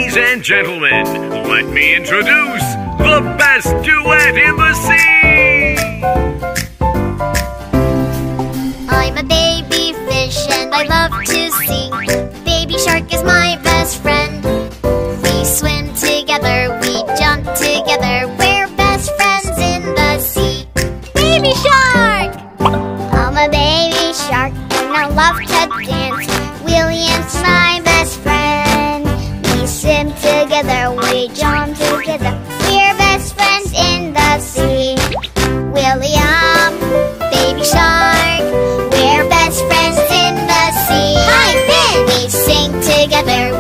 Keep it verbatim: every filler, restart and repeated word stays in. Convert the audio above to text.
Ladies and gentlemen, let me introduce the best duet in the sea! I'm a baby fish and I love to sing. Baby shark is my best friend. We swim together, we jump together. We're best friends in the sea. Baby shark! I'm a baby shark and I love to dance. William's my best friend. We swim together, we jump together. We're best friends in the sea. William, baby shark, we're best friends in the sea. Hi, Finn! We sing together.